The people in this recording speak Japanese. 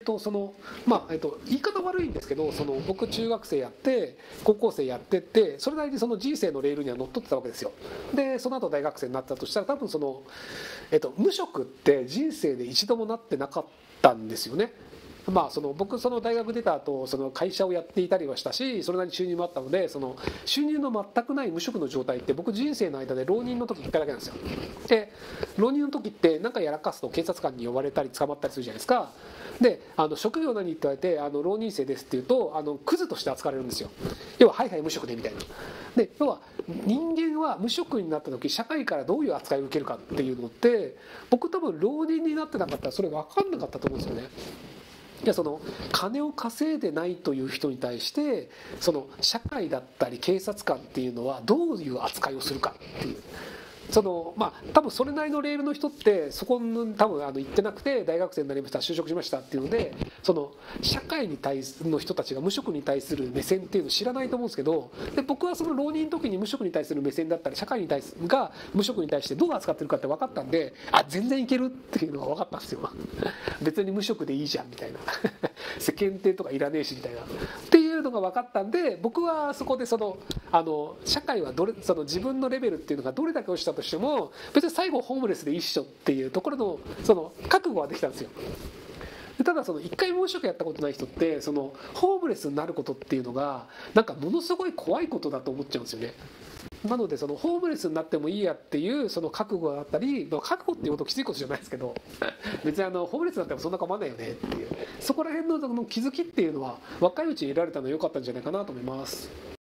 言い方悪いんですけど、僕中学生やって高校生やってって、それなりにその人生のレールには乗っ取ってたわけですよ。でその後大学生になったとしたら、多分無職って人生で一度もなってなかったんですよね。僕大学出た後会社をやっていたりはしたし、それなりに収入もあったので、収入の全くない無職の状態って僕人生の間で浪人の時1回だけなんですよ。で浪人の時って何かやらかすと警察官に呼ばれたり捕まったりするじゃないですか。で職業何って言われて浪人生ですって言うとクズとして扱われるんですよ。要ははいはい無職でみたいな。で要は人間は無職になった時社会からどういう扱いを受けるかっていうのって、僕多分浪人になってなかったらそれ分かんなかったと思うんですよね。いや金を稼いでないという人に対して社会だったり警察官っていうのはどういう扱いをするかっていう。多分それなりのレールの人ってそこの多分行ってなくて、大学生になりました就職しましたっていうので、社会に対するの人たちが無職に対する目線っていうのを知らないと思うんですけど、で僕はその浪人の時に無職に対する目線だったり社会に対するが無職に対してどう扱ってるかって分かったんで、全然いけるっていうのが分かったんですよ。別に無職でいいじゃんみたいな世間体とかいらねえしみたいなっていうのが分かったんで、僕はそこで社会は自分のレベルっていうのがどれだけ落ちたとしても別に最後ホームレスで一緒っていうところの覚悟はできたんですよ。ただ一回無職やったことない人ってホームレスになることっていうのがなんかものすごい怖いことだと思っちゃうんですよね。なのでホームレスになってもいいやっていう覚悟だったり、覚悟っていうこときついことじゃないですけど、別にホームレスになってもそんな構わないよねっていう、そこら辺の気づきっていうのは若いうちに得られたの良かったんじゃないかなと思います。